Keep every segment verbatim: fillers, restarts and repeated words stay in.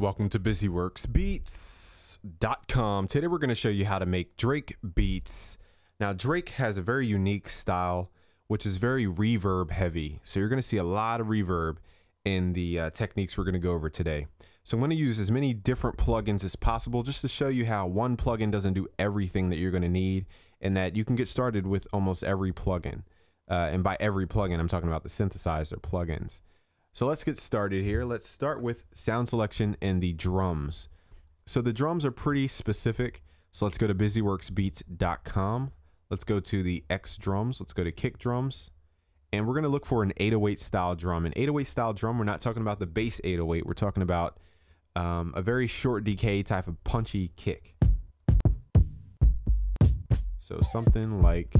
Welcome to busyworks beats dot com. Today we're going to show you how to make Drake beats. Now Drake has a very unique style which is very reverb heavy. So you're going to see a lot of reverb in the uh, techniques we're going to go over today. So I'm going to use as many different plugins as possible just to show you how one plugin doesn't do everything that you're going to need, and that you can get started with almost every plugin. Uh, and by every plugin, I'm talking about the synthesizer plugins. So let's get started here. Let's start with sound selection and the drums. So the drums are pretty specific. So let's go to busyworks beats dot com. Let's go to the X drums. Let's go to kick drums. And we're going to look for an eight oh eight style drum. An eight oh eight style drum, we're not talking about the bass eight oh eight. We're talking about um, a very short decay type of punchy kick. So something like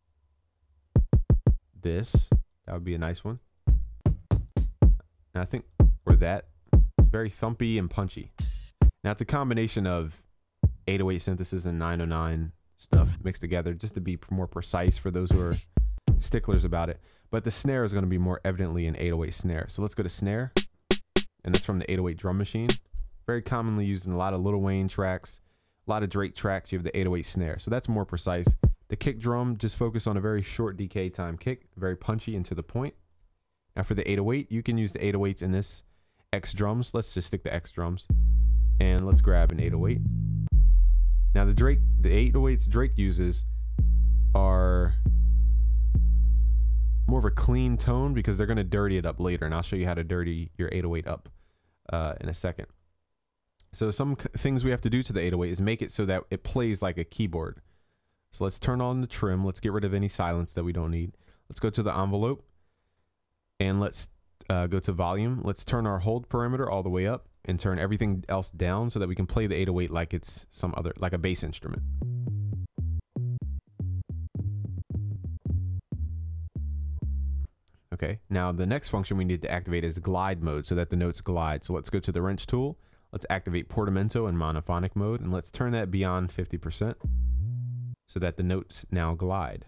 this. That would be a nice one. And I think, or that, it's very thumpy and punchy. Now it's a combination of eight oh eight synthesis and nine oh nine stuff mixed together, just to be more precise for those who are sticklers about it. But the snare is going to be more evidently an eight oh eight snare. So let's go to snare, and that's from the eight oh eight drum machine. Very commonly used in a lot of Lil Wayne tracks, a lot of Drake tracks. You have the eight oh eight snare, so that's more precise. The kick drum, just focus on a very short decay time kick, very punchy and to the point. Now for the eight oh eight, you can use the eight oh eights in this X drums. Let's just stick to X drums, and let's grab an eight oh eight. Now the Drake, the eight oh eights Drake uses are more of a clean tone because they're going to dirty it up later, and I'll show you how to dirty your eight oh eight up uh, in a second. So some things we have to do to the eight oh eight is make it so that it plays like a keyboard. So let's turn on the trim. Let's get rid of any silence that we don't need. Let's go to the envelope, and let's uh, go to volume. Let's turn our hold parameter all the way up and turn everything else down so that we can play the eight oh eight like it's some other, like a bass instrument. Okay, now the next function we need to activate is glide mode so that the notes glide. So let's go to the wrench tool. Let's activate portamento in monophonic mode, and let's turn that beyond fifty percent so that the notes now glide.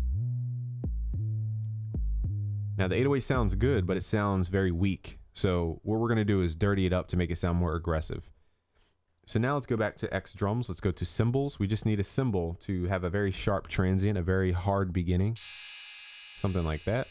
Now the eight oh eight sounds good, but it sounds very weak. So what we're going to do is dirty it up to make it sound more aggressive. So now let's go back to X drums. Let's go to cymbals. We just need a cymbal to have a very sharp transient, a very hard beginning, something like that.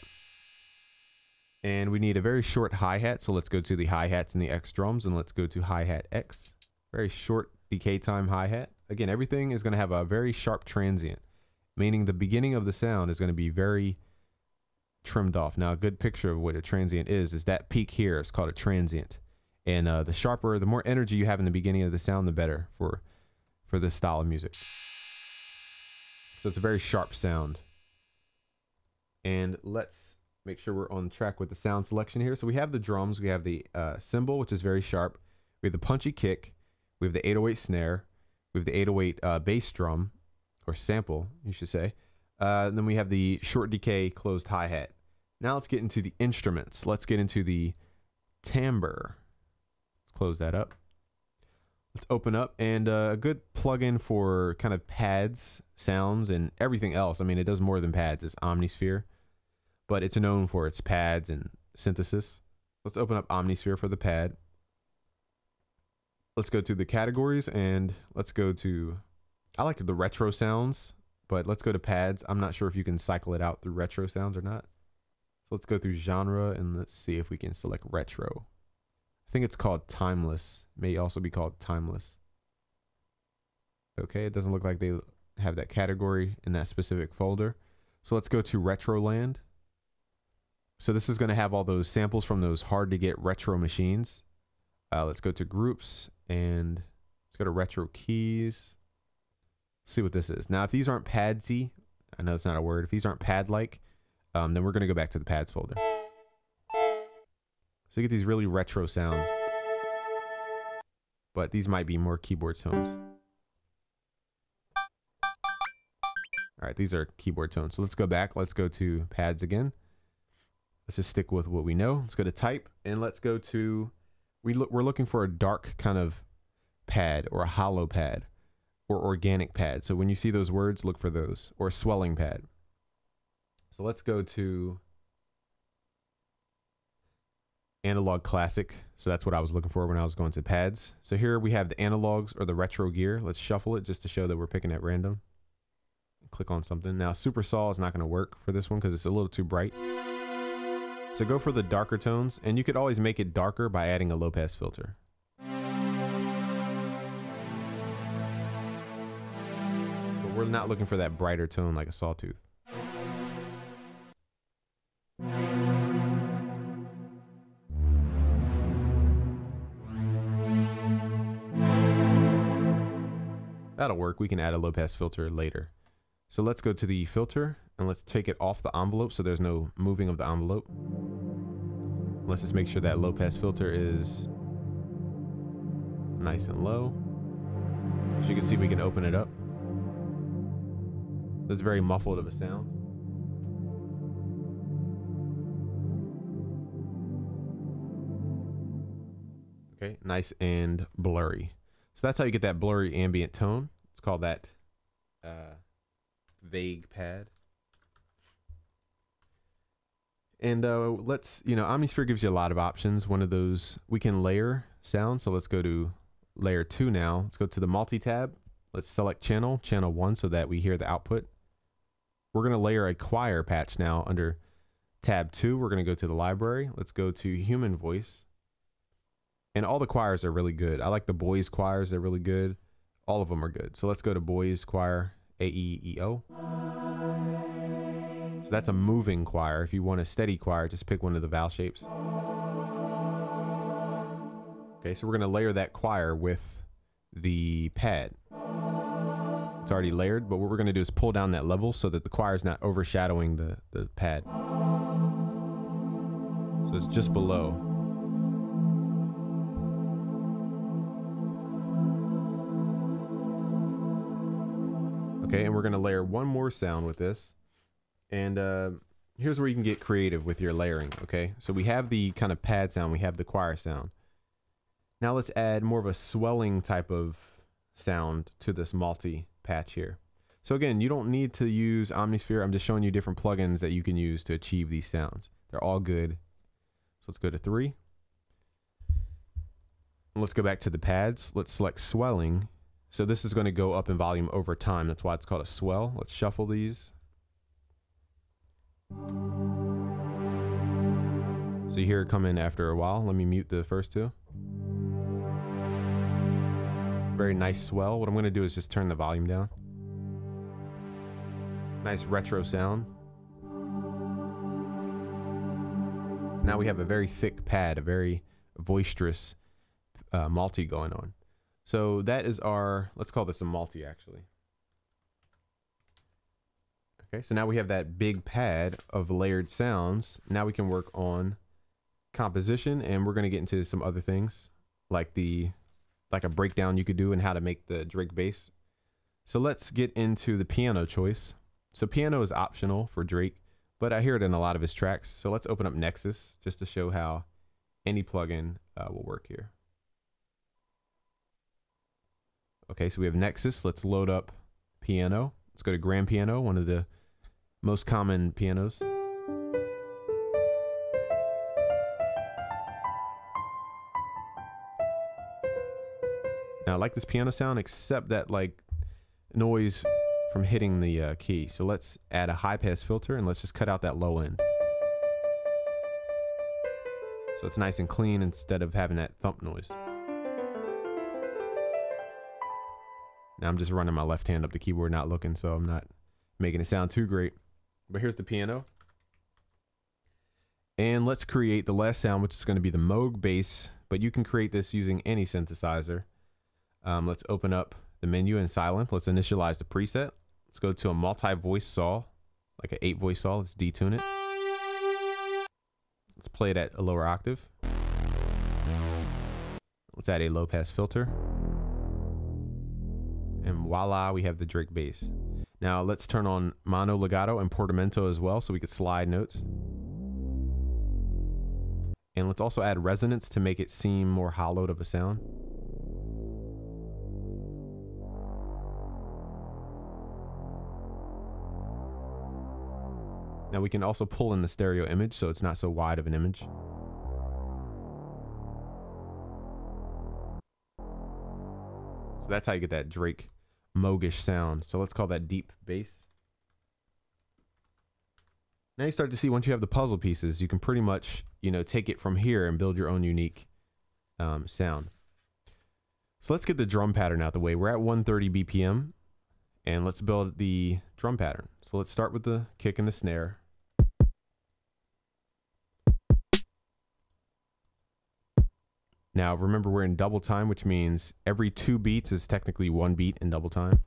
And we need a very short hi-hat. So let's go to the hi-hats in the X drums, and let's go to hi-hat X. Very short decay time hi-hat. Again, everything is going to have a very sharp transient, meaning the beginning of the sound is going to be very trimmed off. Now a good picture of what a transient is is that peak here is called a transient, and uh, the sharper, the more energy you have in the beginning of the sound, the better for for this style of music. So it's a very sharp sound. And let's make sure we're on track with the sound selection here. So we have the drums, we have the uh, cymbal, which is very sharp, we have the punchy kick, we have the eight oh eight snare, we have the eight oh eight uh, bass drum, or sample you should say. Uh, and then we have the short decay closed hi-hat. Now let's get into the instruments. Let's get into the timbre. Let's close that up. Let's open up, and uh, a good plugin for kind of pads, sounds, and everything else. I mean, it does more than pads. It's Omnisphere, but it's known for its pads and synthesis. Let's open up Omnisphere for the pad. Let's go to the categories, and let's go to, I like the retro sounds, but let's go to pads. I'm not sure if you can cycle it out through retro sounds or not. So let's go through genre, and let's see if we can select retro. I think it's called timeless. May also be called timeless. Okay, it doesn't look like they have that category in that specific folder. So let's go to Retroland. So this is going to have all those samples from those hard to get retro machines. Uh, let's go to groups, and let's go to retro keys. See what this is. Now, if these aren't padsy, I know it's not a word. If these aren't pad-like, um, then we're going to go back to the pads folder. So you get these really retro sounds, but these might be more keyboard tones. All right, these are keyboard tones. So let's go back. Let's go to pads again. Let's just stick with what we know. Let's go to type, and let's go to, we look, we're looking for a dark kind of pad, or a hollow pad, or organic pad. So when you see those words, look for those, or a swelling pad. So let's go to analog classic. So that's what I was looking for when I was going to pads. So here we have the analogs or the retro gear. Let's shuffle it just to show that we're picking at random. Click on something. Now super saw is not going to work for this one because it's a little too bright. So go for the darker tones, and you could always make it darker by adding a low pass filter. But we're not looking for that brighter tone like a sawtooth. That'll work. We can add a low pass filter later. So let's go to the filter and let's take it off the envelope so there's no moving of the envelope. Let's just make sure that low pass filter is nice and low. As you can see, we can open it up. That's very muffled of a sound. Okay, nice and blurry. So that's how you get that blurry ambient tone. It's called that uh, vague pad. And uh, let's, you know, Omnisphere gives you a lot of options. One of those, we can layer sound. So let's go to layer two now. Let's go to the multi-tab. Let's select channel, channel one, so that we hear the output. We're going to layer a choir patch now under tab two. We're going to go to the library. Let's go to human voice. And all the choirs are really good. I like the boys choirs. They're really good. All of them are good. So let's go to boys choir, A E E O. So that's a moving choir. If you want a steady choir, just pick one of the vowel shapes. Okay, so we're going to layer that choir with the pad. It's already layered, but what we're going to do is pull down that level so that the choir is not overshadowing the, the pad. So it's just below. Okay, and we're going to layer one more sound with this. And uh, here's where you can get creative with your layering, okay? So we have the kind of pad sound, we have the choir sound. Now let's add more of a swelling type of sound to this multi-patch here. So again, you don't need to use Omnisphere. I'm just showing you different plugins that you can use to achieve these sounds. They're all good. So let's go to three. And let's go back to the pads. Let's select swelling. So this is going to go up in volume over time. That's why it's called a swell. Let's shuffle these. So you hear it come in after a while. Let me mute the first two. Very nice swell. What I'm going to do is just turn the volume down. Nice retro sound. So now we have a very thick pad, a very boisterous uh, multi going on. So that is our, let's call this a multi actually. Okay, so now we have that big pad of layered sounds. Now we can work on composition, and we're going to get into some other things like the like a breakdown you could do and how to make the Drake bass. So let's get into the piano choice. So piano is optional for Drake, but I hear it in a lot of his tracks. So let's open up Nexus just to show how any plugin uh, will work here. Okay, so we have Nexus. Let's load up piano. Let's go to grand piano, one of the most common pianos. Now I like this piano sound, except that like noise from hitting the uh, key. So let's add a high pass filter and let's just cut out that low end. So it's nice and clean instead of having that thump noise. Now I'm just running my left hand up the keyboard, not looking, so I'm not making it sound too great. But here's the piano. And let's create the last sound, which is going to be the Moog bass, but you can create this using any synthesizer. Um, let's open up the menu in Silent. Let's initialize the preset. Let's go to a multi-voice saw, like an eight voice saw. Let's detune it. Let's play it at a lower octave. Let's add a low pass filter. And voila, we have the Drake bass. Now let's turn on mono, legato, and portamento as well so we could slide notes. And let's also add resonance to make it seem more hollowed of a sound. Now we can also pull in the stereo image so it's not so wide of an image. So that's how you get that Drake Moogish sound. So let's call that deep bass. Now you start to see, once you have the puzzle pieces, you can pretty much, you know, take it from here and build your own unique um, sound. So let's get the drum pattern out the way. We're at one thirty B P M, and let's build the drum pattern. So let's start with the kick and the snare. Now remember, we're in double time, which means every two beats is technically one beat in double time.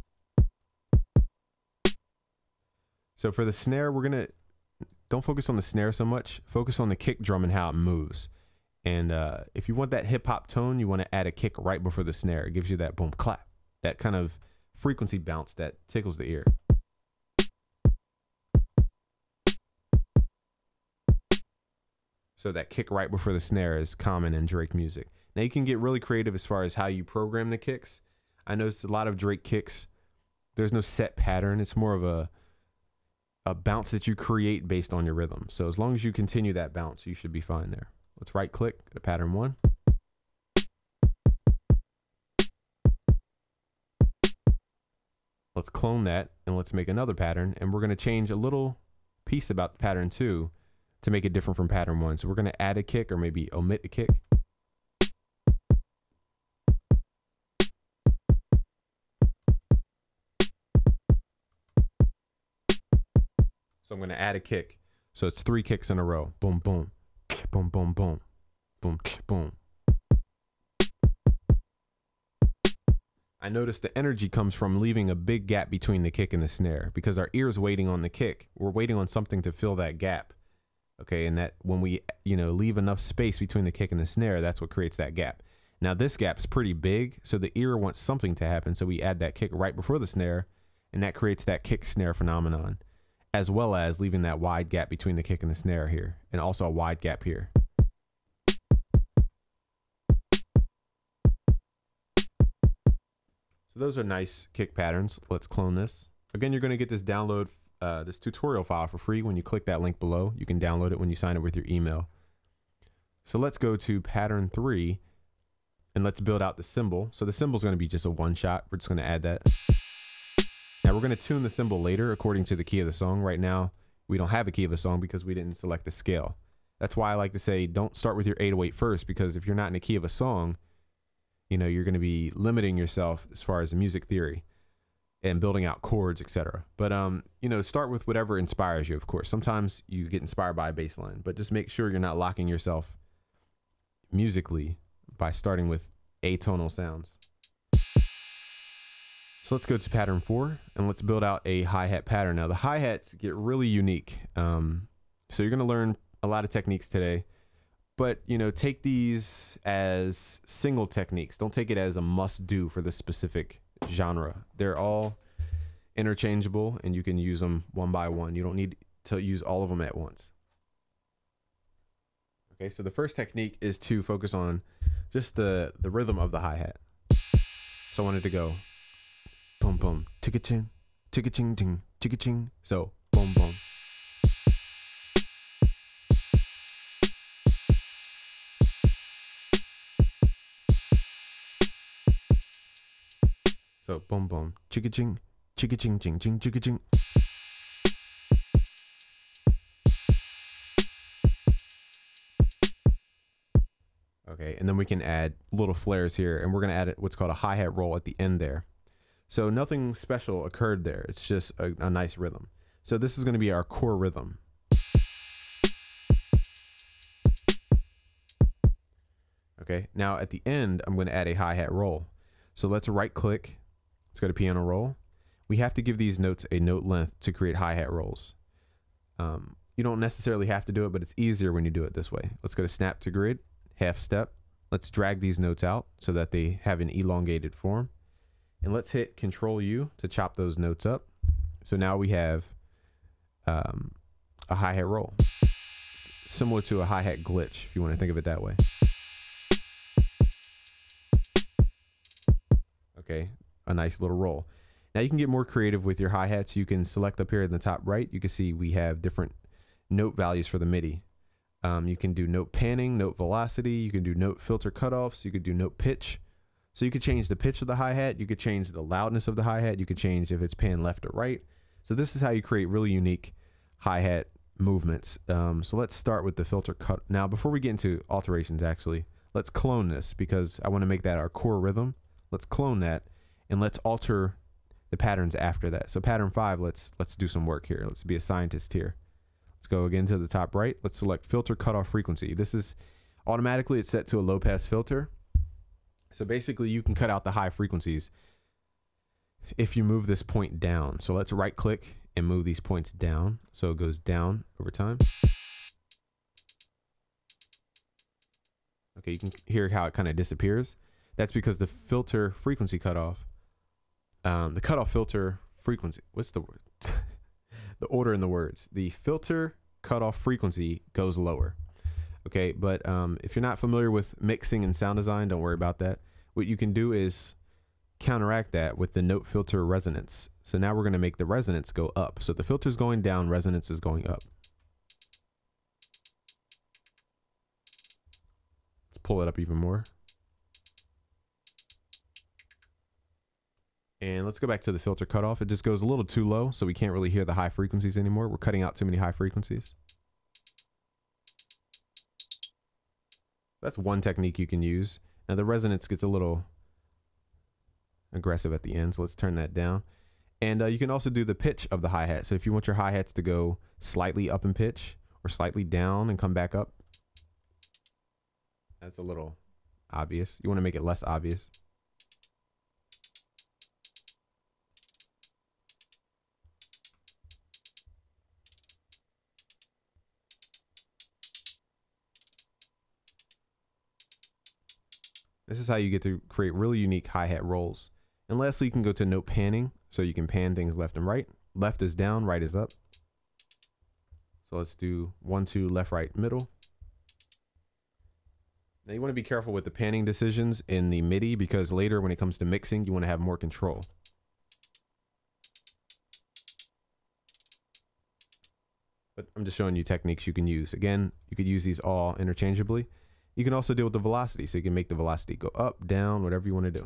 So for the snare, we're gonna, don't focus on the snare so much, focus on the kick drum and how it moves. And uh, if you want that hip hop tone, you want to add a kick right before the snare. It gives you that boom clap, that kind of frequency bounce that tickles the ear. So that kick right before the snare is common in Drake music. Now you can get really creative as far as how you program the kicks. I noticed a lot of Drake kicks, there's no set pattern. It's more of a a bounce that you create based on your rhythm. So as long as you continue that bounce, you should be fine there. Let's right click, go to pattern one. Let's clone that and let's make another pattern. And we're going to change a little piece about the pattern two to make it different from pattern one. So we're going to add a kick or maybe omit a kick. So I'm going to add a kick. So it's three kicks in a row. Boom, boom, boom, boom, boom, boom, boom. I noticed the energy comes from leaving a big gap between the kick and the snare, because our ear is waiting on the kick. We're waiting on something to fill that gap. Okay, and that when we, you know, leave enough space between the kick and the snare, that's what creates that gap. Now this gap's pretty big, so the ear wants something to happen, so we add that kick right before the snare, and that creates that kick snare phenomenon, as well as leaving that wide gap between the kick and the snare here, and also a wide gap here. So those are nice kick patterns. Let's clone this. Again, you're going to get this download, uh, this tutorial file for free when you click that link below. You can download it when you sign up with your email. So let's go to pattern three and let's build out the cymbal. So the cymbal is going to be just a one shot. We're just going to add that. Now we're going to tune the cymbal later according to the key of the song. Right now, we don't have a key of a song because we didn't select the scale. That's why I like to say don't start with your eight oh eight first, because if you're not in the key of a song, you know, you're going to be limiting yourself as far as music theory and building out chords, et cetera. But, um, you know, start with whatever inspires you, of course. Sometimes you get inspired by a bass line, but just make sure you're not locking yourself musically by starting with atonal sounds. So let's go to pattern four and let's build out a hi-hat pattern. Now the hi-hats get really unique. Um, so you're going to learn a lot of techniques today. But, you know, take these as single techniques. Don't take it as a must do for this specific genre. They're all interchangeable and you can use them one by one. You don't need to use all of them at once. Okay, so the first technique is to focus on just the, the rhythm of the hi-hat. So I wanted to go boom, boom, ticka-ching, ticka-ching, ting, ticka-ching. So boom, boom. So boom boom, chicka ching, chicka ching ching ching chicka ching. Okay, and then we can add little flares here, and we're gonna add what's called a hi-hat roll at the end there. So nothing special occurred there. It's just a, a nice rhythm. So this is gonna be our core rhythm. Okay, now at the end, I'm gonna add a hi-hat roll. So let's right click. Let's go to piano roll. We have to give these notes a note length to create hi-hat rolls. Um, you don't necessarily have to do it, but it's easier when you do it this way. Let's go to snap to grid, half step. Let's drag these notes out so that they have an elongated form. And let's hit Control U to chop those notes up. So now we have um, a hi-hat roll. Similar to a hi-hat glitch, if you want to think of it that way. Okay, a nice little roll. Now you can get more creative with your hi-hats. You can select up here in the top right. You can see we have different note values for the MIDI. Um, you can do note panning, note velocity. You can do note filter cutoffs. You could do note pitch. So you could change the pitch of the hi-hat, you could change the loudness of the hi-hat, you could change if it's panned left or right. So this is how you create really unique hi-hat movements. Um, so let's start with the filter cut. Now, before we get into alterations, actually, let's clone this because I want to make that our core rhythm. Let's clone that and let's alter the patterns after that. So pattern five, let's let's do some work here. Let's be a scientist here. Let's go again to the top right. Let's select filter cutoff frequency. This is automatically it's set to a low pass filter. So basically you can cut out the high frequencies if you move this point down. So let's right click and move these points down. So it goes down over time. Okay, you can hear how it kind of disappears. That's because the filter frequency cutoff, um, the cutoff filter frequency, what's the word? The order in the words. The filter cutoff frequency goes lower. Okay, but um, if you're not familiar with mixing and sound design, don't worry about that. What you can do is counteract that with the note filter resonance. So now we're going to make the resonance go up. So the filter is going down, resonance is going up. Let's pull it up even more. And let's go back to the filter cutoff. It just goes a little too low, so we can't really hear the high frequencies anymore. We're cutting out too many high frequencies. That's one technique you can use. Now the resonance gets a little aggressive at the end, so let's turn that down. And uh, you can also do the pitch of the hi-hat. So if you want your hi-hats to go slightly up in pitch or slightly down and come back up, that's a little obvious. You want to make it less obvious. This is how you get to create really unique hi-hat rolls. And lastly, you can go to note panning. So you can pan things left and right. Left is down, right is up. So let's do one, two, left, right, middle. Now you want to be careful with the panning decisions in the MIDI because later when it comes to mixing, you want to have more control. But I'm just showing you techniques you can use. Again, you could use these all interchangeably. You can also deal with the velocity, so you can make the velocity go up, down, whatever you want to do.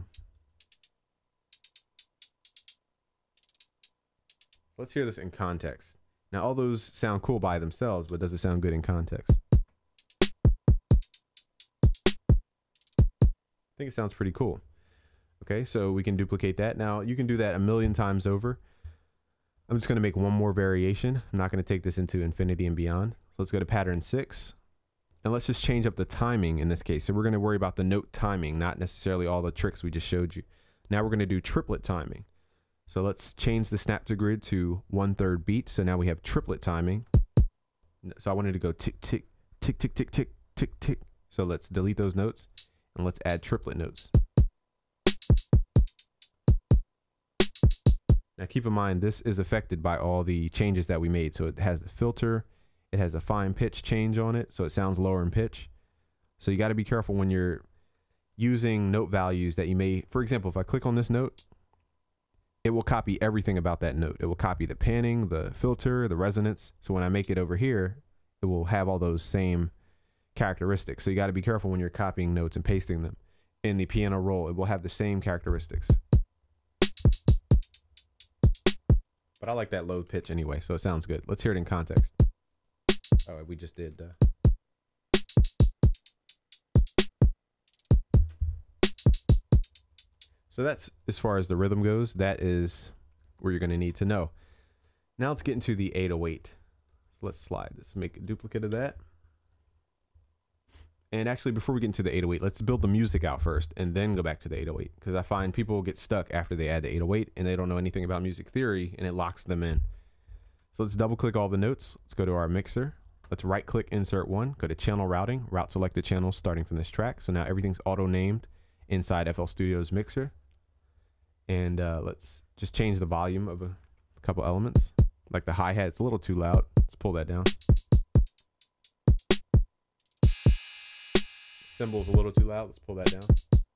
Let's hear this in context. Now, all those sound cool by themselves, but does it sound good in context? I think it sounds pretty cool. Okay, so we can duplicate that. Now, you can do that a million times over. I'm just going to make one more variation. I'm not going to take this into infinity and beyond. So let's go to pattern six. And let's just change up the timing in this case. So we're going to worry about the note timing, not necessarily all the tricks we just showed you. Now we're going to do triplet timing. So let's change the snap to grid to one third beat. So now we have triplet timing. So I wanted to go tick, tick, tick, tick, tick, tick, tick, tick. So let's delete those notes and let's add triplet notes. Now keep in mind, this is affected by all the changes that we made. So it has the filter. It has a fine pitch change on it, so it sounds lower in pitch. So you got to be careful when you're using note values that you may, for example, if I click on this note, it will copy everything about that note. It will copy the panning, the filter, the resonance. So when I make it over here, it will have all those same characteristics. So you got to be careful when you're copying notes and pasting them. In the piano roll, it will have the same characteristics. But I like that low pitch anyway, so it sounds good. Let's hear it in context. Oh, we just did. Uh... So that's as far as the rhythm goes. That is where you're going to need to know. Now let's get into the eight oh eight. So let's slide this, make a duplicate of that. And actually, before we get into the eight oh eight, let's build the music out first and then go back to the eight oh eight. Because I find people get stuck after they add the eight oh eight and they don't know anything about music theory and it locks them in. So let's double click all the notes. Let's go to our mixer. Let's right click insert one, go to channel routing, route selected channels starting from this track. So now everything's auto named inside F L Studio's mixer. And uh, let's just change the volume of a couple elements. Like the hi-hat, it's a little too loud. Let's pull that down. Cymbal's a little too loud. Let's pull that down.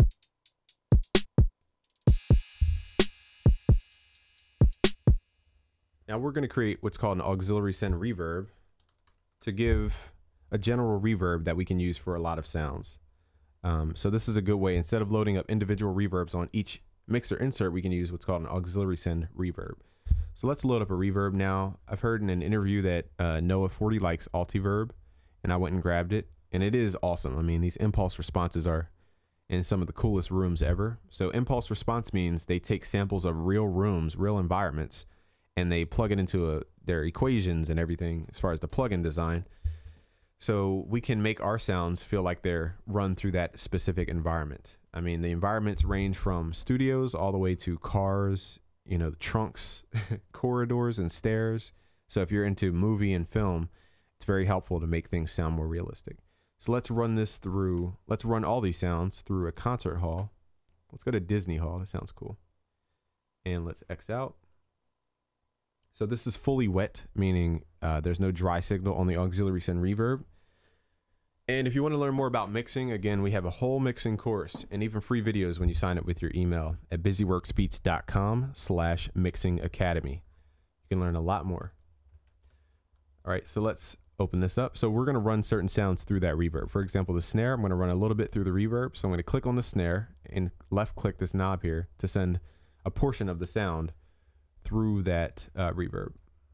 Now we're going to create what's called an auxiliary send reverb to give a general reverb that we can use for a lot of sounds. Um, so this is a good way. Instead of loading up individual reverbs on each mixer insert, we can use what's called an auxiliary send reverb. So let's load up a reverb now. I've heard in an interview that uh, Noah forty likes Altiverb, and I went and grabbed it, and it is awesome. I mean, these impulse responses are in some of the coolest rooms ever. So impulse response means they take samples of real rooms, real environments, and they plug it into a, their equations and everything as far as the plugin design. So we can make our sounds feel like they're run through that specific environment. I mean, the environments range from studios all the way to cars, you know, the trunks, corridors, and stairs. So if you're into movie and film, it's very helpful to make things sound more realistic. So let's run this through, let's run all these sounds through a concert hall. Let's go to Disney Hall. That sounds cool. And let's X out. So this is fully wet, meaning uh, there's no dry signal on the auxiliary send reverb. And if you want to learn more about mixing, again, we have a whole mixing course and even free videos when you sign up with your email at busyworksbeats.com slash mixing academy. You can learn a lot more. All right, so let's open this up. So we're going to run certain sounds through that reverb. For example, the snare, I'm going to run a little bit through the reverb. So I'm going to click on the snare and left click this knob here to send a portion of the sound through that uh, reverb.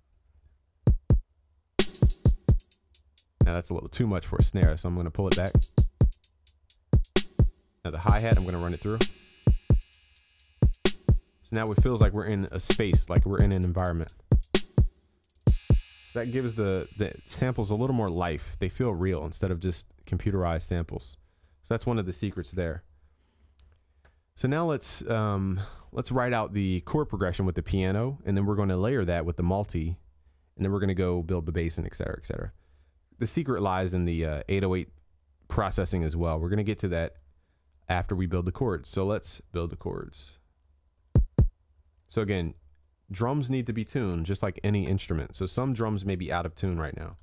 Now that's a little too much for a snare, so I'm going to pull it back. Now the hi-hat, I'm going to run it through. So now it feels like we're in a space, like we're in an environment. So that gives the, the samples a little more life. They feel real instead of just computerized samples. So that's one of the secrets there. So now let's um, let's write out the chord progression with the piano, and then we're going to layer that with the multi, and then we're going to go build the bass and et cetera, et cetera. The secret lies in the uh, eight oh eight processing as well. We're going to get to that after we build the chords. So let's build the chords. So again, drums need to be tuned just like any instrument. So some drums may be out of tune right now.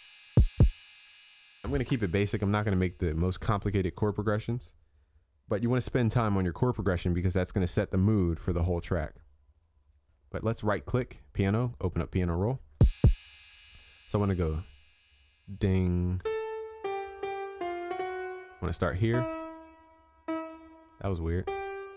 I'm going to keep it basic. I'm not going to make the most complicated chord progressions, but you want to spend time on your chord progression because that's going to set the mood for the whole track. But let's right click piano, open up piano roll. So I want to go ding. I want to start here. That was weird.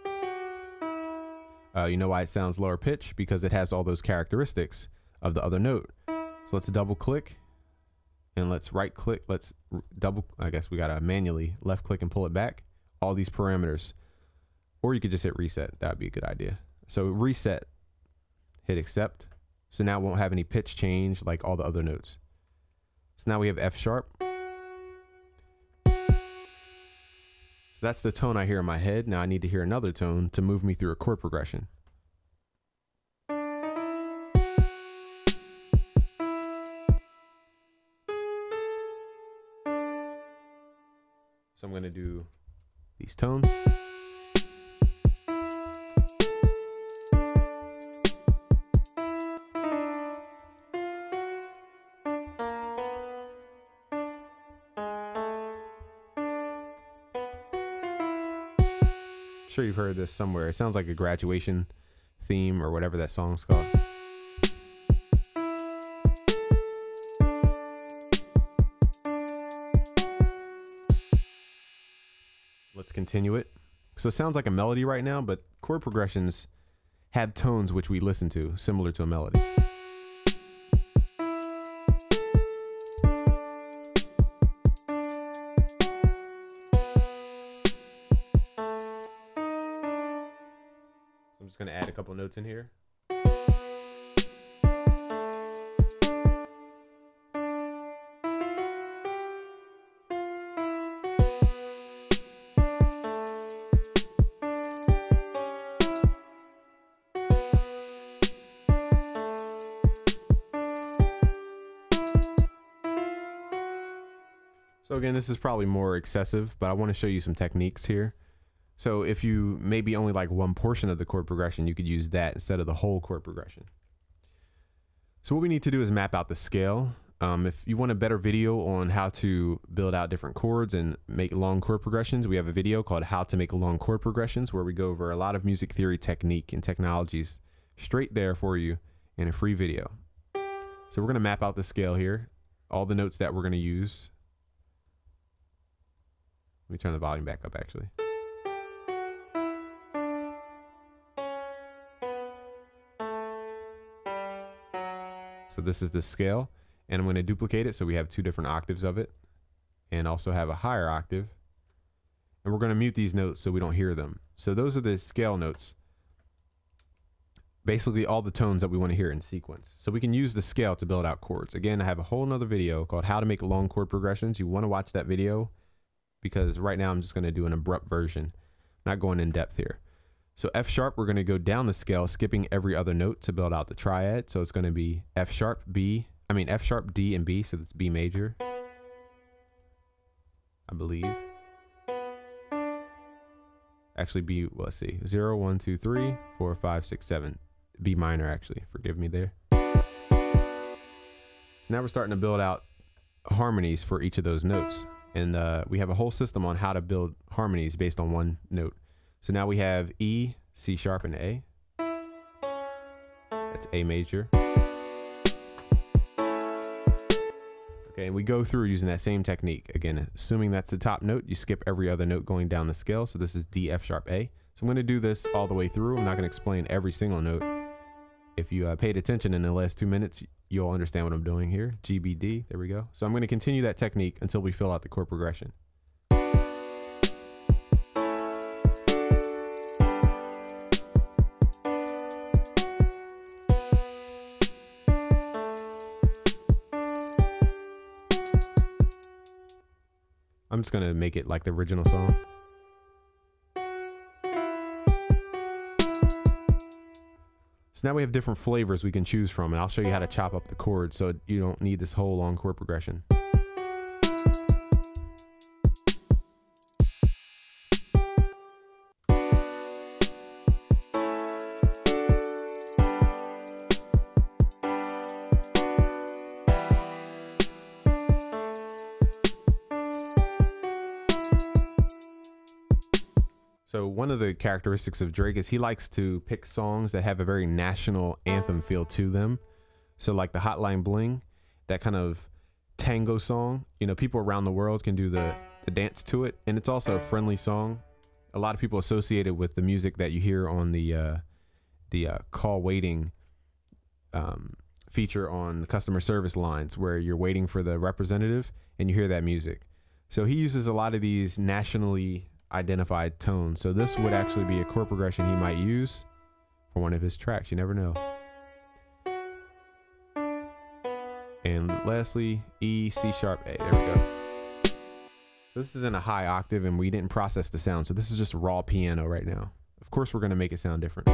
Uh, you know why it sounds lower pitch? Because it has all those characteristics of the other note. So let's double click and let's right click. Let's double, I guess we got to manually left click and pull it back. All these parameters, or you could just hit reset. That would be a good idea. So reset, hit accept. So now it won't have any pitch change like all the other notes. So now we have F sharp. So that's the tone I hear in my head. Now I need to hear another tone to move me through a chord progression. So I'm going to do these tones. I'm sure you've heard this somewhere. It sounds like a graduation theme or whatever that song's called. Let's continue it. So it sounds like a melody right now, but chord progressions have tones which we listen to, similar to a melody. I'm just going to add a couple notes in here. So again, this is probably more excessive, but I want to show you some techniques here. So if you maybe only like one portion of the chord progression, you could use that instead of the whole chord progression. So what we need to do is map out the scale. Um, if you want a better video on how to build out different chords and make long chord progressions, we have a video called How to Make Long Chord Progressions, where we go over a lot of music theory technique and technologies straight there for you in a free video. So we're going to map out the scale here, all the notes that we're going to use. me turn the volume back up actually. So this is the scale, and I'm going to duplicate it so we have two different octaves of it, and also have a higher octave. And we're going to mute these notes so we don't hear them. So those are the scale notes. Basically all the tones that we want to hear in sequence. So we can use the scale to build out chords. Again, I have a whole nother video called how to make long chord progressions. You want to watch that video because right now I'm just going to do an abrupt version, not going in depth here. So F sharp, we're going to go down the scale, skipping every other note to build out the triad. So it's going to be F sharp, B, I mean F sharp, D, and B. So that's B major, I believe. Actually, B, well, let's see, zero, one, two, three, four, five, six, seven. B minor, actually, forgive me there. So now we're starting to build out harmonies for each of those notes. And uh, we have a whole system on how to build harmonies based on one note. So now we have E, C sharp, and A. That's A major. Okay, and we go through using that same technique. Again, assuming that's the top note, you skip every other note going down the scale. So this is D, F sharp, A. So I'm going to do this all the way through. I'm not going to explain every single note. If you uh, paid attention in the last two minutes, you'll understand what I'm doing here. G, B, D, there we go. So I'm going to continue that technique until we fill out the chord progression. I'm just going to make it like the original song. So now we have different flavors we can choose from, and I'll show you how to chop up the chords so you don't need this whole long chord progression. So one of the characteristics of Drake is he likes to pick songs that have a very national anthem feel to them. So like the Hotline Bling, that kind of tango song, you know, people around the world can do the, the dance to it. And it's also a friendly song. A lot of people associate it with the music that you hear on the, uh, the uh, call waiting um, feature on the customer service lines where you're waiting for the representative and you hear that music. So he uses a lot of these nationally identified tones. So this would actually be a chord progression he might use for one of his tracks. You never know. And lastly, E, C sharp, A. There we go. This is in a high octave and we didn't process the sound. So this is just raw piano right now. Of course, we're going to make it sound different.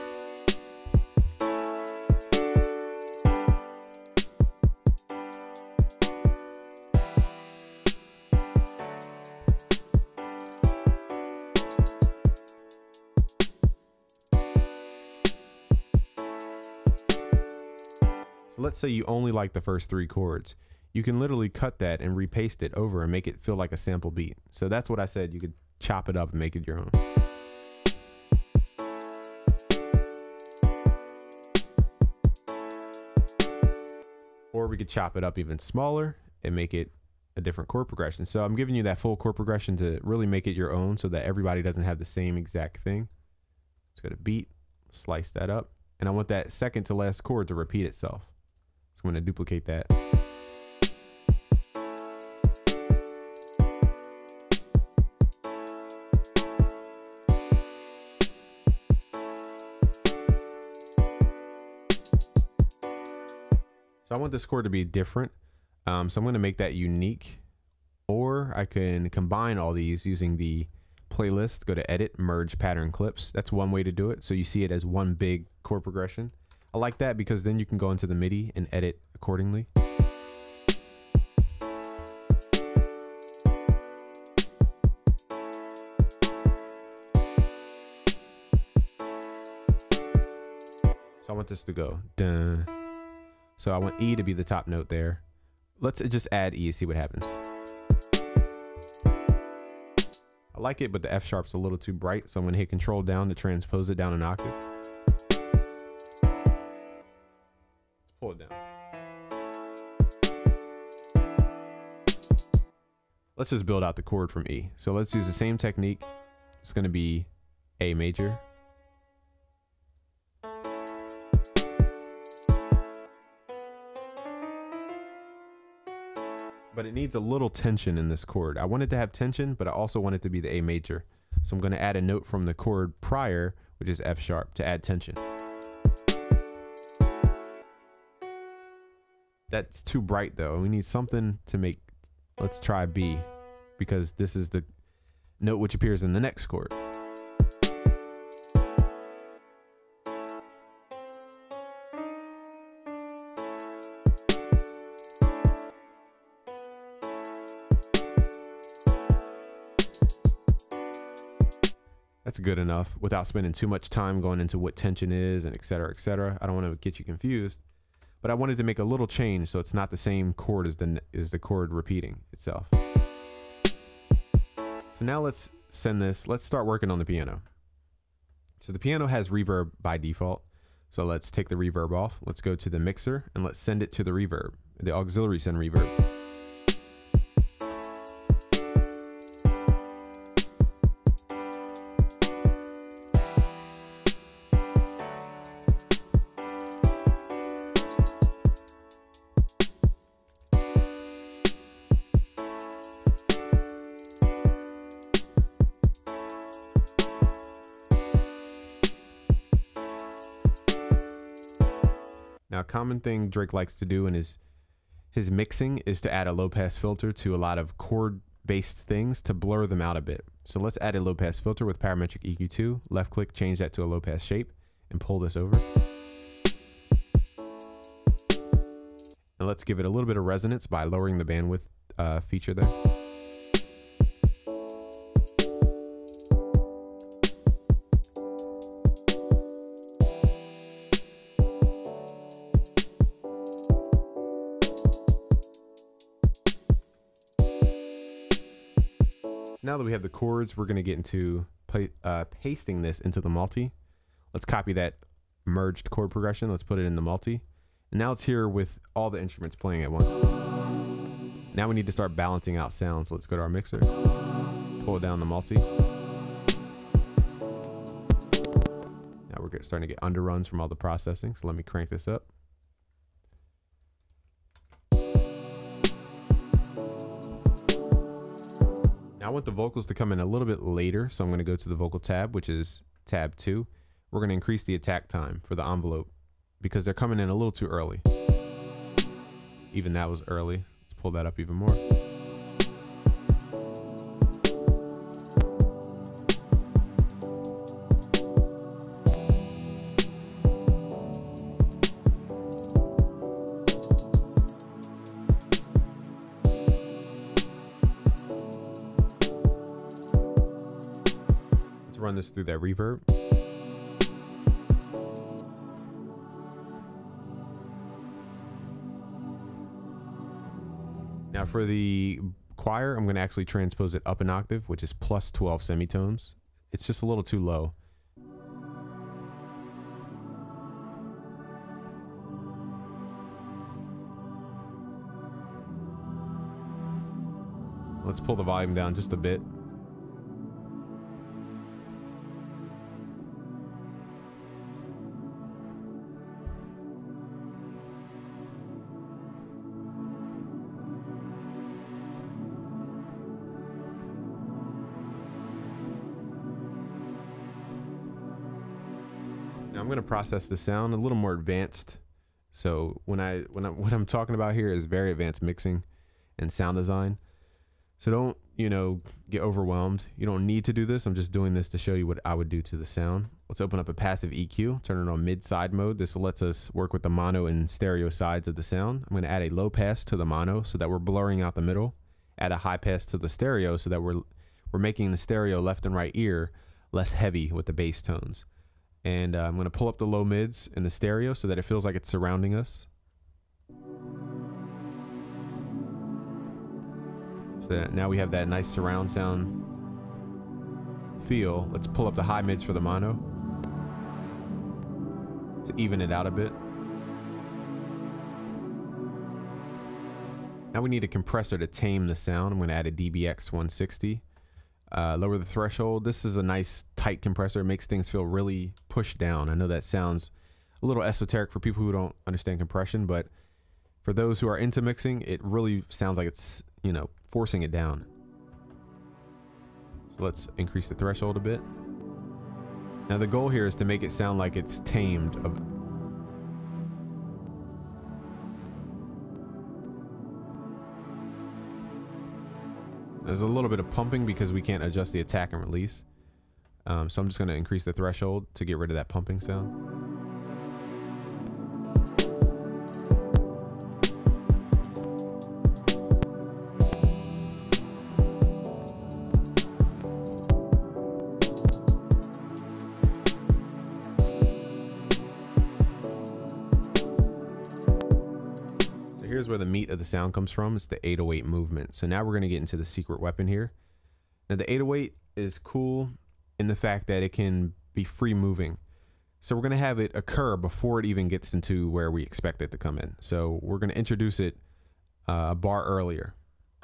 Let's say you only like the first three chords. You can literally cut that and repaste it over and make it feel like a sample beat. So that's what I said. You could chop it up and make it your own. Or we could chop it up even smaller and make it a different chord progression. So I'm giving you that full chord progression to really make it your own so that everybody doesn't have the same exact thing. Let's go to beat, slice that up. And I want that second to last chord to repeat itself. So I'm going to duplicate that. So I want this chord to be different. Um, so I'm going to make that unique. Or I can combine all these using the playlist. Go to edit, merge pattern clips. That's one way to do it. So you see it as one big chord progression. I like that because then you can go into the MIDI and edit accordingly. So I want this to go dun. So I want E to be the top note there. Let's just add E, see what happens. I like it, but the F sharp's a little too bright, so I'm going to hit Control down to transpose it down an octave. Pull it down. let's just build out the chord from E. So let's use the same technique. It's going to be A major. But it needs a little tension in this chord. I want it to have tension, but I also want it to be the A major. So I'm going to add a note from the chord prior, which is F sharp, to add tension. That's too bright though. We need something to make, let's try B, because this is the note which appears in the next chord. That's good enough without spending too much time going into what tension is and et cetera, et cetera. I don't want to get you confused, but I wanted to make a little change so it's not the same chord as the, as the chord repeating itself. So now let's send this, let's start working on the piano. So the piano has reverb by default. So let's take the reverb off. Let's go to the mixer and let's send it to the reverb, the auxiliary send reverb. Now, a common thing Drake likes to do in his his mixing is to add a low pass filter to a lot of chord based things to blur them out a bit. So let's add a low pass filter with parametric E Q two, left click, change that to a low pass shape and pull this over. And let's give it a little bit of resonance by lowering the bandwidth uh, feature there. Now that we have the chords, we're going to get into uh, pasting this into the multi. Let's copy that merged chord progression. Let's put it in the multi. And now it's here with all the instruments playing at once. Now we need to start balancing out sounds. So let's go to our mixer, pull it down the multi. Now we're starting to get underruns from all the processing. So let me crank this up. Now I want the vocals to come in a little bit later, so I'm going to go to the vocal tab, which is tab two. We're going to increase the attack time for the envelope because they're coming in a little too early. Even that was early. Let's pull that up even more. Run this through that reverb. Now for the choir, I'm going to actually transpose it up an octave, which is plus twelve semitones. It's just a little too low. Let's pull the volume down just a bit. Now I'm going to process the sound a little more advanced. So when I when I what I'm talking about here is very advanced mixing and sound design. So don't, you know, get overwhelmed. You don't need to do this. I'm just doing this to show you what I would do to the sound. Let's open up a passive E Q, turn it on mid side mode. This lets us work with the mono and stereo sides of the sound. I'm going to add a low pass to the mono so that we're blurring out the middle. Add a high pass to the stereo so that we're we're making the stereo left and right ear less heavy with the bass tones. And uh, I'm going to pull up the low mids in the stereo so that it feels like it's surrounding us. So now we have that nice surround sound feel. Let's pull up the high mids for the mono to even it out a bit. Now we need a compressor to tame the sound. I'm going to add a D B X one sixty. Uh, lower the threshold. This is a nice tight compressor. It makes things feel really pushed down. I know that sounds a little esoteric for people who don't understand compression, but for those who are into mixing, it really sounds like it's, you know, forcing it down. So let's increase the threshold a bit. Now the goal here is to make it sound like it's tamed. There's a little bit of pumping because we can't adjust the attack and release. Um, so I'm just going to increase the threshold to get rid of that pumping sound. Here's where the meat of the sound comes from. It's the eight oh eight movement. So now we're going to get into the secret weapon here. Now the eight oh eight is cool in the fact that it can be free moving. So we're going to have it occur before it even gets into where we expect it to come in. So we're going to introduce it uh, a bar earlier.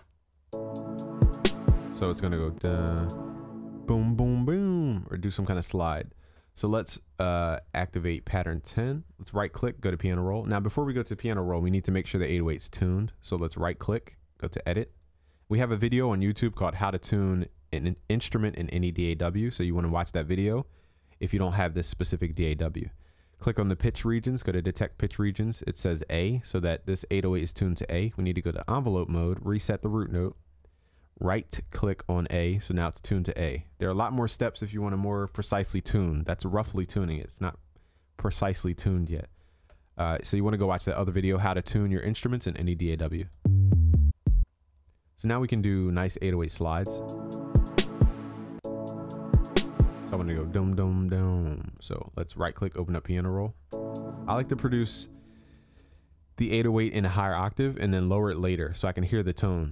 So it's going to go da, boom, boom, boom, or do some kind of slide. So let's uh, activate pattern ten. Let's right click, go to piano roll. Now before we go to piano roll, we need to make sure the eight oh eight's tuned. So let's right click, go to edit. We have a video on YouTube called how to tune an instrument in any D A W. So you want to watch that video if you don't have this specific D A W. Click on the pitch regions, go to detect pitch regions. It says A, so that this eight oh eight is tuned to A. We need to go to envelope mode, reset the root note. Right click on A, so now it's tuned to A. There are a lot more steps if you want to more precisely tune. That's roughly tuning it. It's not precisely tuned yet. Uh, so you want to go watch that other video, how to tune your instruments in any D A W. So now we can do nice eight oh eight slides. So I'm going to go dum dum dum. So let's right click, open up piano roll. I like to produce the eight oh eight in a higher octave and then lower it later so I can hear the tone.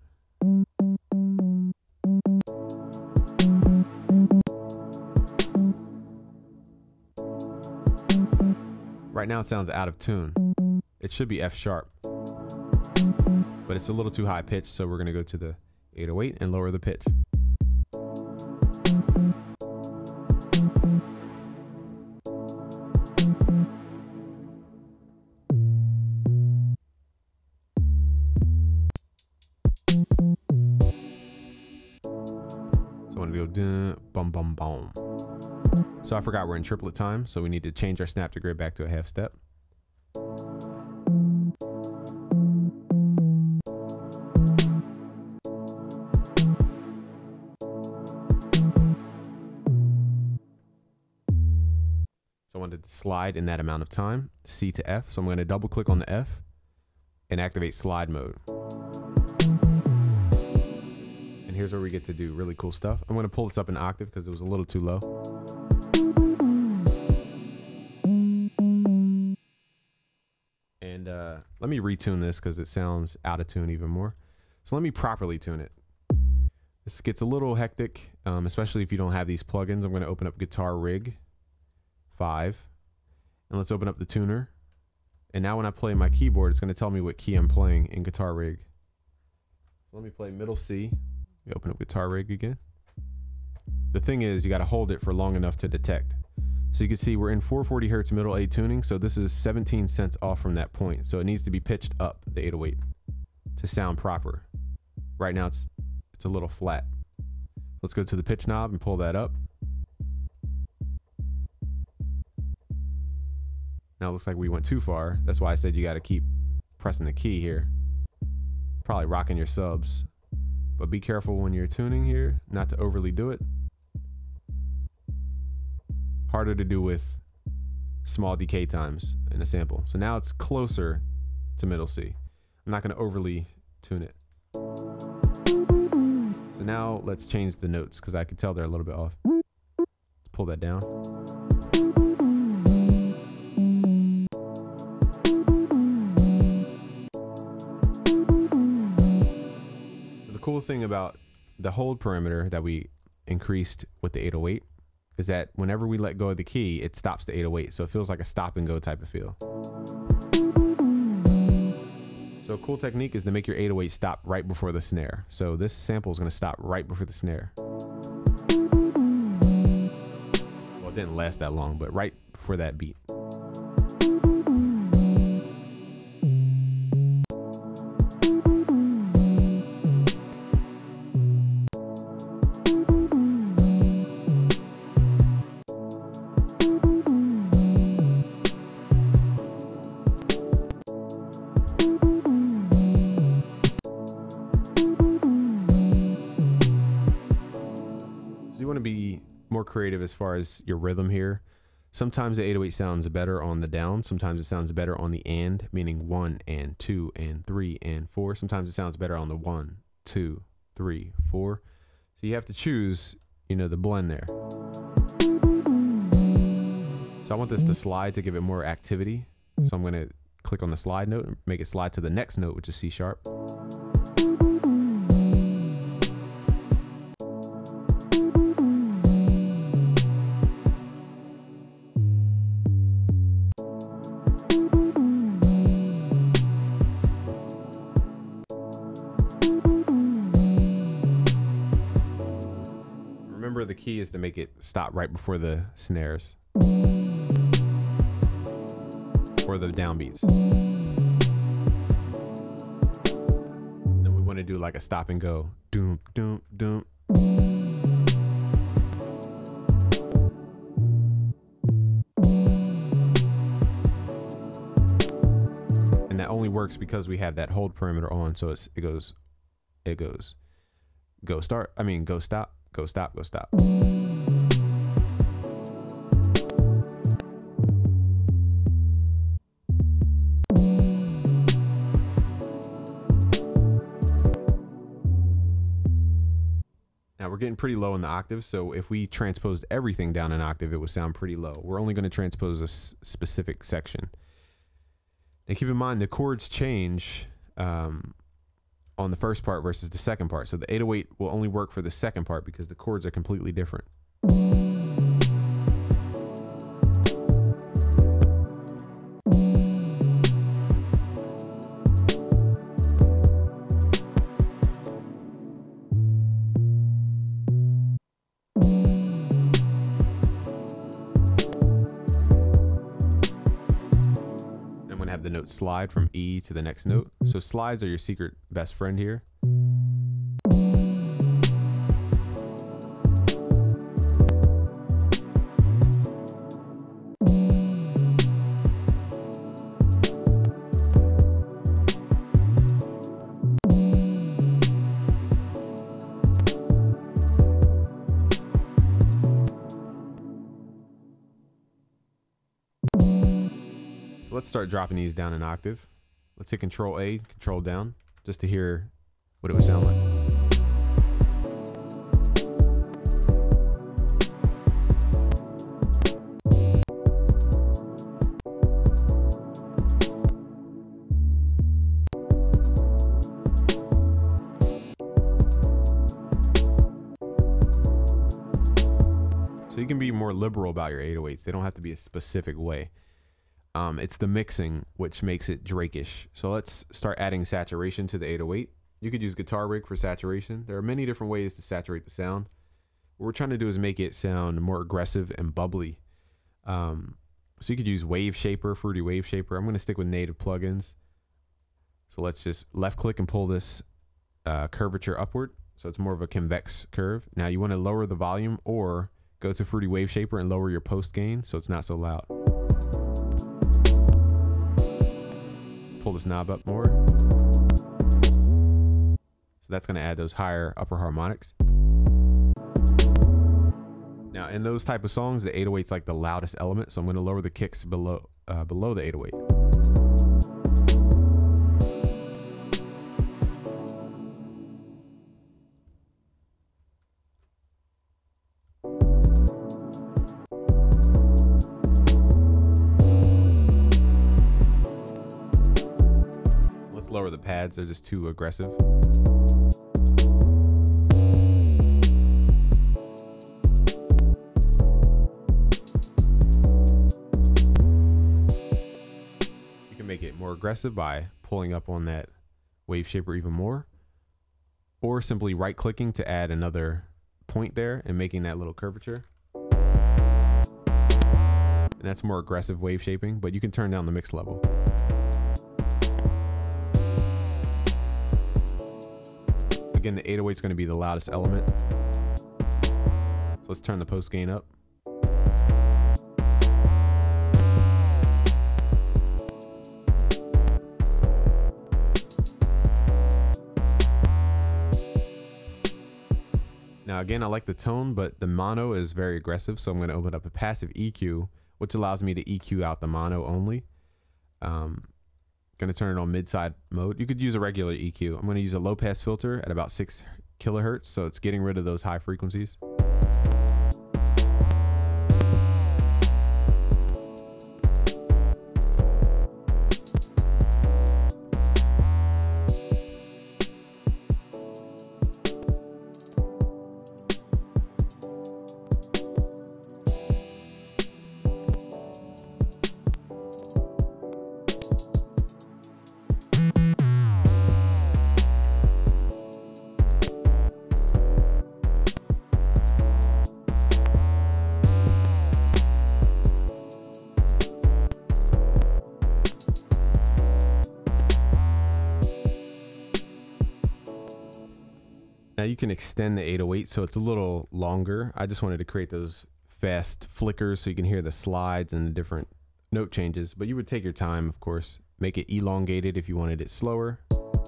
Right now it sounds out of tune. It should be F sharp, but it's a little too high pitched, so we're going to go to the eight oh eight and lower the pitch. So I want to go dun, bum bum bum. So I forgot we're in triplet time, so we need to change our snap to grid back to a half step. So I wanted to slide in that amount of time, C to F. So I'm going to double click on the F and activate slide mode. And here's where we get to do really cool stuff. I'm going to pull this up an octave because it was a little too low. And uh, let me retune this because it sounds out of tune even more. So let me properly tune it. This gets a little hectic, um, especially if you don't have these plugins. I'm going to open up Guitar Rig five, and let's open up the tuner. And now when I play my keyboard, it's going to tell me what key I'm playing in Guitar Rig. So let me play middle C. We open up Guitar Rig again. The thing is, you got to hold it for long enough to detect. So you can see we're in four forty hertz middle A tuning. So this is seventeen cents off from that point. So it needs to be pitched up, the eight oh eight, to sound proper. Right now it's it's a little flat. Let's go to the pitch knob and pull that up. Now it looks like we went too far. That's why I said you got to keep pressing the key here. Probably rocking your subs. But be careful when you're tuning here, not to overly do it. Harder to do with small decay times in a sample. So now it's closer to middle C. I'm not going to overly tune it. So now let's change the notes because I can tell they're a little bit off. Let's pull that down. The cool thing about the hold parameter that we increased with the eight oh eight is that whenever we let go of the key, it stops the eight oh eight. So it feels like a stop and go type of feel. So a cool technique is to make your eight oh eight stop right before the snare. So this sample is going to stop right before the snare. Well, it didn't last that long, but right before that beat. You want to be more creative as far as your rhythm here. Sometimes the eight oh eight sounds better on the down. Sometimes it sounds better on the and, meaning one and two and three and four. Sometimes it sounds better on the one, two, three, four. So you have to choose, you know, the blend there. So I want this to slide to give it more activity. So I'm going to click on the slide note and make it slide to the next note, which is C sharp. Remember, the key is to make it stop right before the snares or the downbeats. Then we want to do like a stop and go. Doom, doom, doom. And that only works because we have that hold parameter on. So it's, it goes, it goes, go start. I mean, go stop. Go stop, go stop. Now we're getting pretty low in the octave, so if we transposed everything down an octave, it would sound pretty low. We're only going to transpose a s specific section. And keep in mind, the chords change um, on the first part versus the second part. So the eight oh eight will only work for the second part because the chords are completely different. Have the note slide from E to the next note. So slides are your secret best friend here. So let's start dropping these down an octave. Let's hit Control A, Control down, just to hear what it would sound like. So you can be more liberal about your eight oh eights. They don't have to be a specific way. Um, it's the mixing which makes it Drake-ish. So let's start adding saturation to the eight oh eight. You could use Guitar Rig for saturation. There are many different ways to saturate the sound. What we're trying to do is make it sound more aggressive and bubbly. Um, so you could use Wave Shaper, Fruity Wave Shaper. I'm going to stick with native plugins. So let's just left click and pull this uh, curvature upward. So it's more of a convex curve. Now you want to lower the volume or go to Fruity Wave Shaper and lower your post gain so it's not so loud. Pull this knob up more. So that's going to add those higher upper harmonics. Now in those type of songs, the eight oh eight's like the loudest element, so I'm going to lower the kicks below uh, below the eight oh eight. Lower the pads, they're just too aggressive. You can make it more aggressive by pulling up on that wave shaper even more, or simply right clicking to add another point there and making that little curvature. And that's more aggressive wave shaping, but you can turn down the mix level. Again, the eight oh eight is going to be the loudest element. So let's turn the post gain up. Now again, I like the tone, but the mono is very aggressive, so I'm going to open up a passive E Q, which allows me to E Q out the mono only. Um, going to turn it on mid-side mode. You could use a regular E Q. I'm going to use a low-pass filter at about six kilohertz, so it's getting rid of those high frequencies. Now you can extend the eight oh eight so it's a little longer. I just wanted to create those fast flickers so you can hear the slides and the different note changes, but you would take your time, of course. Make it elongated if you wanted it slower.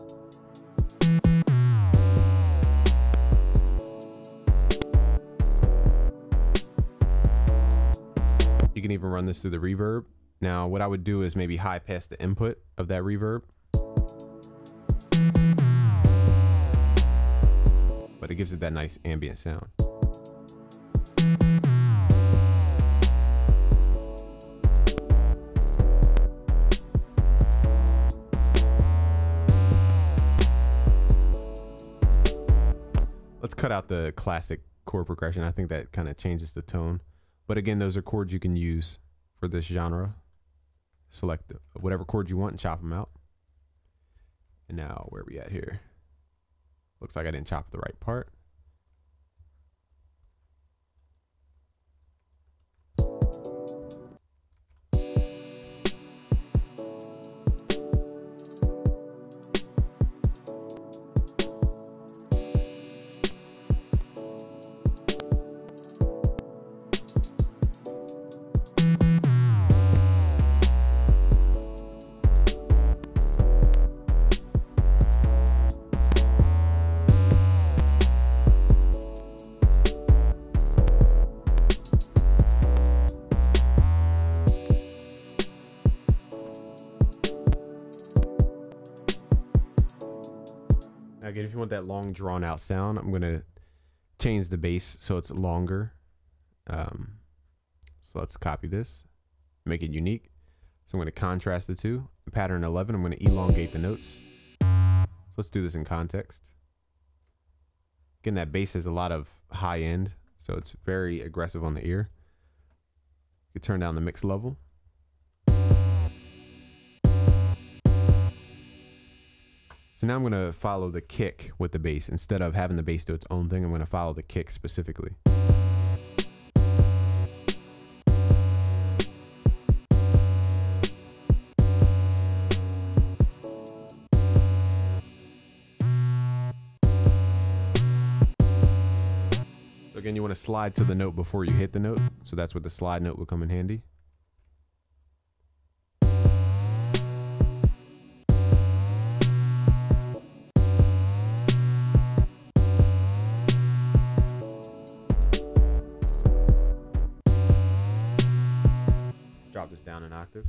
You can even run this through the reverb. Now what I would do is maybe high pass the input of that reverb. But it gives it that nice ambient sound. Let's cut out the classic chord progression. I think that kind of changes the tone. But again, those are chords you can use for this genre. Select whatever chord you want and chop them out. And now where are we at here? Looks like I didn't chop the right part. Again, if you want that long drawn out sound, I'm going to change the bass so it's longer. Um, so let's copy this, make it unique. So I'm going to contrast the two. Pattern eleven, I'm going to elongate the notes. So let's do this in context. Again, that bass has a lot of high end, so it's very aggressive on the ear. You can turn down the mix level. So now I'm going to follow the kick with the bass. Instead of having the bass do its own thing, I'm going to follow the kick specifically. So again, you want to slide to the note before you hit the note. So that's where the slide note will come in handy. Drop this down an octave.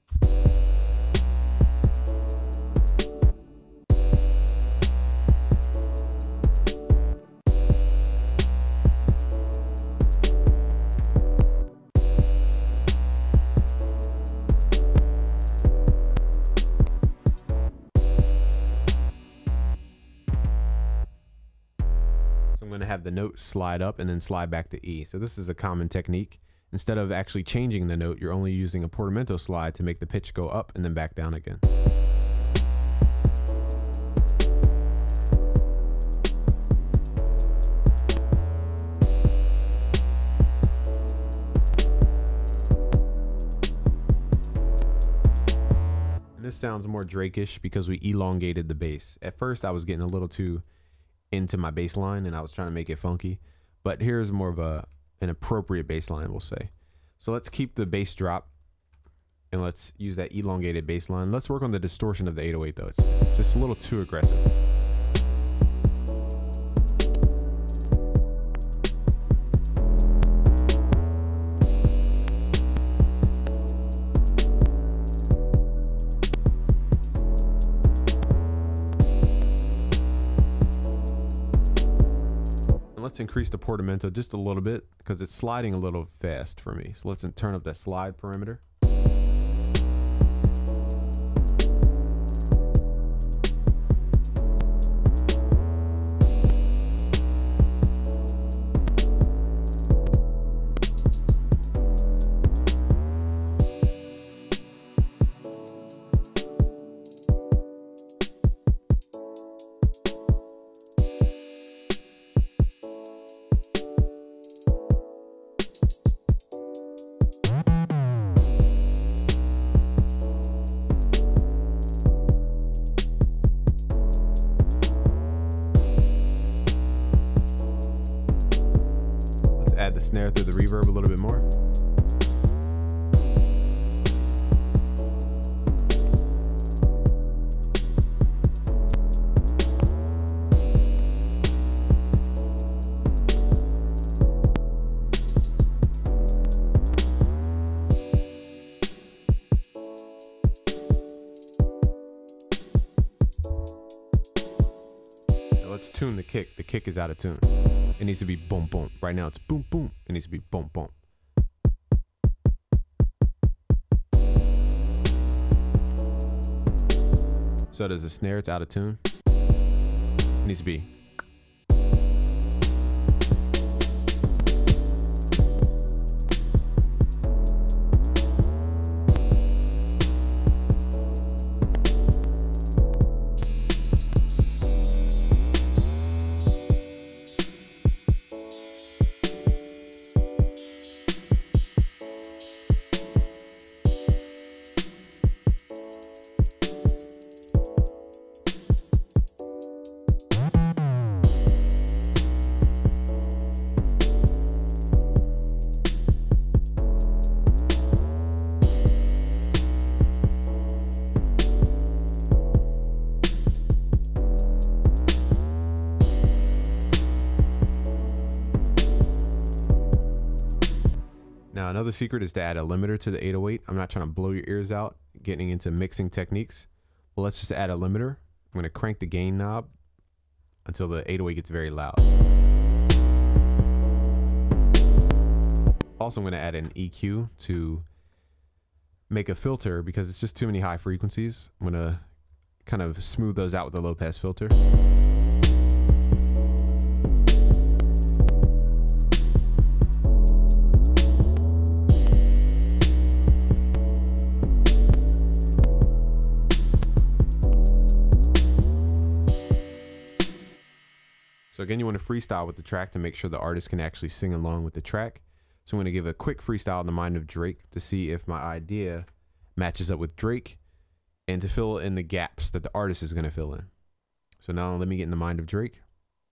So I'm going to have the note slide up and then slide back to E. So this is a common technique. Instead of actually changing the note, you're only using a portamento slide to make the pitch go up and then back down again. this sounds more Drake-ish because we elongated the bass. At first, I was getting a little too into my bass line and I was trying to make it funky. But here's more of a an appropriate bass line, we'll say. So let's keep the bass drop and let's use that elongated bass line. Let's work on the distortion of the eight oh eight though. It's just a little too aggressive. Let's increase the portamento just a little bit because it's sliding a little fast for me. So let's turn up that slide parameter. Add the snare through the reverb a little bit more. Now let's tune the kick. The kick is out of tune. It needs to be boom, boom. Right now it's boom, boom. It needs to be boom, boom. So does the snare, it's out of tune. It needs to be. Now another secret is to add a limiter to the eight oh eight. I'm not trying to blow your ears out getting into mixing techniques, but let's just add a limiter. I'm going to crank the gain knob until the eight oh eight gets very loud. Also, I'm going to add an E Q to make a filter because it's just too many high frequencies. I'm going to kind of smooth those out with a low pass filter. So again, you want to freestyle with the track to make sure the artist can actually sing along with the track. So I'm going to give a quick freestyle in the mind of Drake to see if my idea matches up with Drake and to fill in the gaps that the artist is going to fill in. So now let me get in the mind of Drake.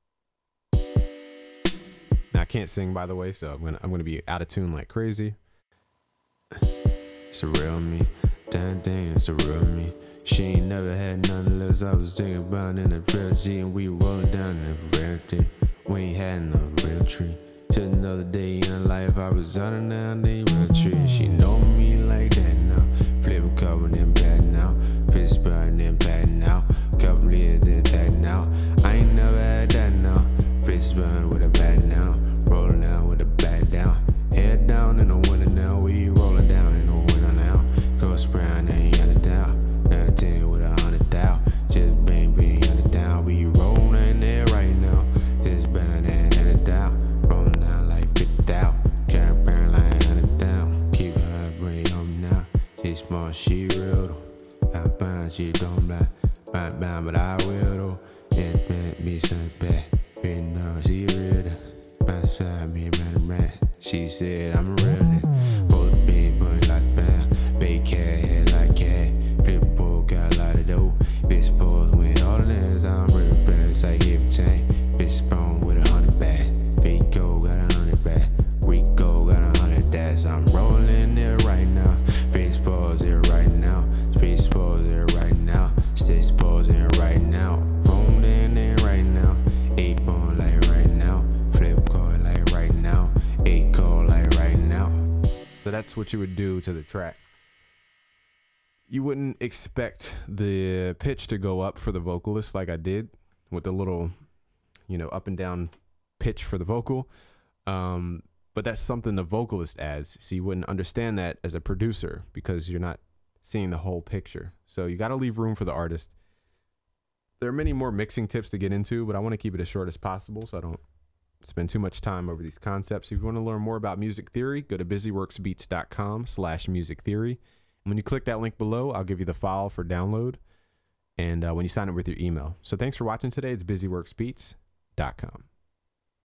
Now I can't sing, by the way, so I'm going to, I'm going to be out of tune like crazy. It's a real me. Damn, damn, it's a real me. She ain't never had none unless I was thinking about in a real G and we rolling down in a rare day. We ain't had no real tree. Just another day in life, I was on and down the real tree. She know me like that now. Flipping covered in bad now. Fist burning in bad now. Couple years in bad now. I ain't never had that now. Fist burning with a bad now. Rolling down with a bad down. Head down in the winter now. We rolling down in the winter now. Ghost brown ain't on the down. Nothing with a hundred down. Just bang bang on the down. We rolling there right now. Just bang and on the down. Rolling down like fifty down. Can't burn like on the down. Keep her brain home now. She's small, she real though. I find she don't lie. Bang bang, but I will though. It's been me some bad. You know she real though. Beside me, man, man. She said I'm real. Both big boys like bam. Big cat head like cat. Flip boy got that's what you would do to the track. You wouldn't expect the pitch to go up for the vocalist like I did with the little, you know, up and down pitch for the vocal. Um, but that's something the vocalist adds. So you wouldn't understand that as a producer because you're not seeing the whole picture. So you got to leave room for the artist. There are many more mixing tips to get into, but I want to keep it as short as possible so I don't spend too much time over these concepts. If you want to learn more about music theory, go to busyworksbeats.com slash music theory. When you click that link below, I'll give you the file for download and uh, when you sign up with your email. So thanks for watching today. It's busyworksbeats dot com.